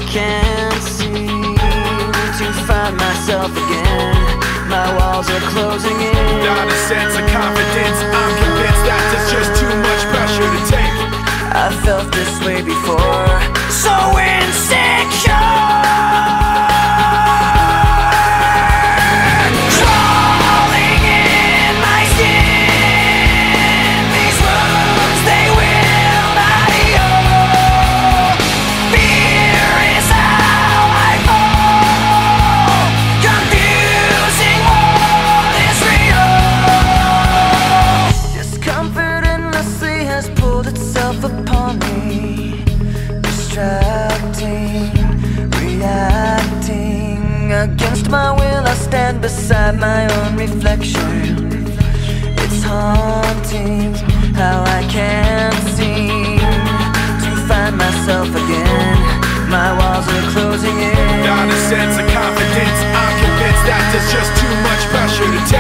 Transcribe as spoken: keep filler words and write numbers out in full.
can't seem to find myself again. My walls are closing in. Not a sense of confidence, I'm convinced that there's just too much pressure to take. I felt this way before, so insecure. Crawling in my skin, these wounds, they will not heal. Fear is how I fall, confusing what is real. Discomfort endlessly has pulled itself upon me, distracting, reacting. Against my will I stand beside my own reflection. It's haunting how I can't seem to find myself again. My walls are closing in. Not a sense of confidence, I'm convinced that there's just too much pressure to take.